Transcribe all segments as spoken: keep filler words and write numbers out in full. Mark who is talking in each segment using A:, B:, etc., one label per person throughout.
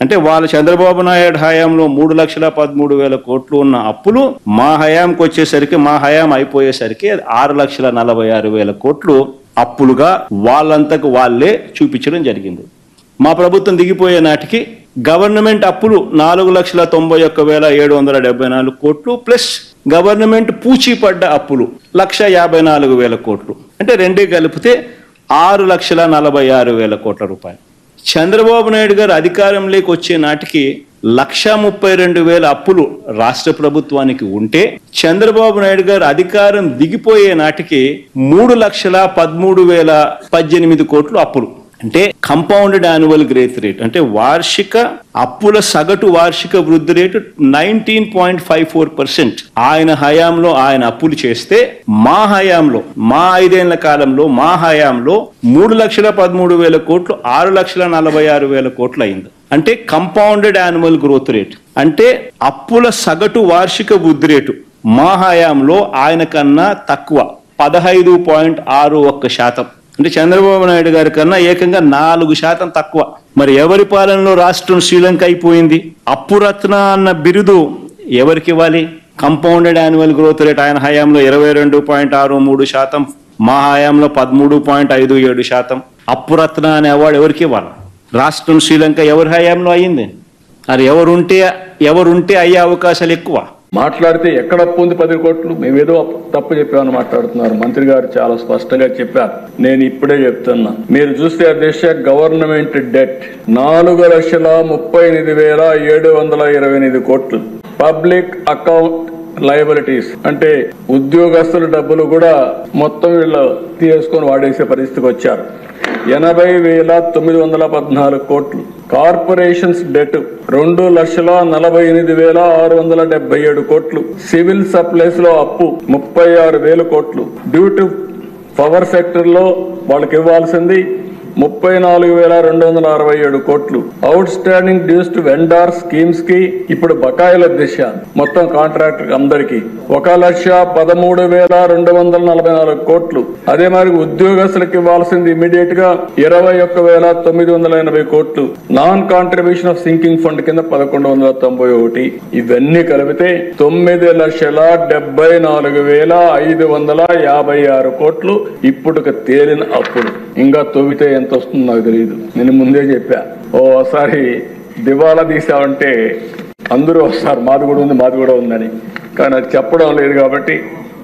A: అంటే వాళ్ళ చంద్రబాబు నాయుడు హయాంలో మూడు లక్షల పదమూడు వేల కోట్లు ఉన్న అప్పులు మా హయాంకి వచ్చేసరికి మా హయాం అయిపోయేసరికి ఆరు లక్షల నలభై ఆరు వేల కోట్లు అప్పులుగా వాళ్ళంతకు వాళ్ళే చూపించడం జరిగింది. మా ప్రభుత్వం దిగిపోయే నాటికి గవర్నమెంట్ అప్పులు నాలుగు లక్షల తొంభై ఒక్క వేల ఏడు వందల డెబ్బై నాలుగు కోట్లు ప్లస్ గవర్నమెంట్ పూచీపడ్డ అప్పులు లక్ష యాభై నాలుగు వేల కోట్లు, అంటే రెండే కలిపితే ఆరు లక్షల నలభై ఆరు వేల కోట్ల రూపాయలు. చంద్రబాబు నాయుడు గారు అధికారంలోకి వచ్చే నాటికి లక్ష ముప్పై రెండు వేల అప్పులు రాష్ట్ర ప్రభుత్వానికి ఉంటే చంద్రబాబు నాయుడు గారు అధికారం దిగిపోయే నాటికి మూడు లక్షల పదమూడు వేల పద్దెనిమిది కోట్లు అప్పులు. అంటే కంపౌండెడ్ యాన్యువల్ గ్రోత్ రేట్ అంటే వార్షిక అప్పుల సగటు వార్షిక వృద్ధి rate nineteen point five four percent ఆయన హయాంలో ఆయన అప్పులు చేస్తే మా హయాంలో మా ఐదేళ్ల కాలంలో మా హయాంలో మూడు లక్షల పదమూడు వేల కోట్లు ఆరు లక్షల నలభై ఆరు వేల కోట్లు అయింది. అంటే కంపౌండెడ్ యాన్యువల్ గ్రోత్ రేట్ అంటే అప్పుల సగటు వార్షిక వృద్ధి రేటు మా హయాంలో ఆయన కన్నా తక్కువ పదహైదు పాయింట్ ఆరు ఒక్క శాతం. అంటే చంద్రబాబు నాయుడు గారి కన్నా ఏకంగా నాలుగు శాతం తక్కువ. మరి ఎవరి పాలనలో రాష్ట్రం శ్రీలంక అయిపోయింది? అప్పురత్న అన్న బిరుదు ఎవరికి ఇవ్వాలి? కంపౌండెడ్ యాన్యువల్ గ్రోత్ రేట్ ఆయన హయాంలో ఇరవై రెండు పాయింట్ ఆరు మూడు శాతం, మా హయాంలో పదమూడు పాయింట్ ఐదు ఏడు శాతం. అప్పురత్న అనే అవార్డు ఎవరికి ఇవ్వాలి? రాష్ట్రం శ్రీలంక ఎవరి హయాంలో అయ్యింది? మరి ఎవరుంటే ఎవరుంటే అయ్యే అవకాశాలు ఎక్కువ.
B: మాట్లాడితే ఎక్కడ అప్పు ఉంది పది కోట్లు మేమేదో తప్పు చెప్పామని మాట్లాడుతున్నారు. మంత్రి గారు చాలా స్పష్టంగా చెప్పారు. నేను ఇప్పుడే చెప్తున్నా, మీరు చూస్తే దేశ గవర్నమెంట్ డెట్ నాలుగు లక్షల ముప్పై ఎనిమిది వేల ఏడు వందల ఇరవై ఎనిమిది కోట్లు. పబ్లిక్ అకౌంట్ లయబిలిటీస్ అంటే ఉద్యోగస్తుల డబ్బులు కూడా మొత్తం వీళ్ళు తీసుకొని వాడేసే పరిస్థితికి వచ్చారు. ఎనభై వేల తొమ్మిది వందల పద్నాలుగు కోట్లు. కార్పొరేషన్స్ డెట్ రెండు లక్షల నలభై ఎనిమిది వేల ఆరు వందల డెబ్బై ఏడు కోట్లు. సివిల్ సప్లైస్ లో అప్పు ముప్పై ఆరు వేల కోట్లు. డ్యూ టు పవర్ సెక్టర్ లో వాళ్ళకి ఇవ్వాల్సింది ముప్పై నాలుగు వేల రెండు వందల అరవై ఏడు కోట్లు. Outstanding dues to vendor schemes కి ఇప్పుడు బకాయిల దిశ మొత్తం కాంట్రాక్టర్ అందరికి ఒక లక్ష పదమూడు వేల రెండు వందల నలభై నాలుగు కోట్లు. అదే మరి ఉద్యోగస్తులకు ఇవ్వాల్సింది ఇమీడియట్ గా ఇరవై ఒక్క వేల తొమ్మిది వందల ఎనభై కోట్లు. Non contribution of sinking fund కింద పదకొండు వందల తొంభై ఒకటి. ఇవన్నీ కలిపితే తొమ్మిది లక్షల డెబ్బై నాలుగు వేల ఐదు వందల యాభై ఆరు కోట్లు ఇప్పుడు తేలిన అప్పులు. ఇంకా తొవ్వితే ఎంత వస్తుందో నాకు తెలియదు. నేను ముందే చెప్పా, ఓసారి దివాలా తీసామంటే అందరూ వస్తారు మాది కూడా ఉంది మాది కూడా ఉందని. కానీ అది చెప్పడం లేదు కాబట్టి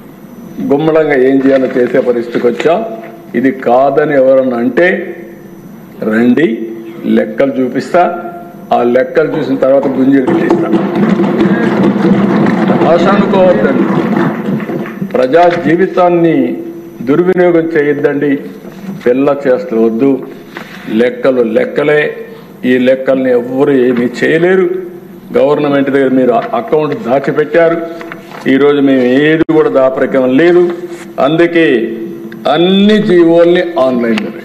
B: గుమ్మడంగా ఏం చేయాలో చేసే పరిస్థితికి వచ్చా. ఇది కాదని ఎవరన్నా అంటే రండి, లెక్కలు చూపిస్తా. ఆ లెక్కలు చూసిన తర్వాత గుంజీలు తీస్తా. ఆశ అనుకోవద్దండి, ప్రజా జీవితాన్ని దుర్వినియోగం చేయొద్దండి. పిల్ల చేస్తలు వద్దు. లెక్కలు లెక్కలే. ఈ లెక్కల్ని ఎవ్వరు ఏమీ చేయలేరు. గవర్నమెంట్ దగ్గర మీరు అకౌంట్ దాచిపెట్టారు. ఈరోజు మేము ఏది కూడా దాపరికం లేదు. అందుకే అన్ని జీవోల్ని ఆన్లైన్లో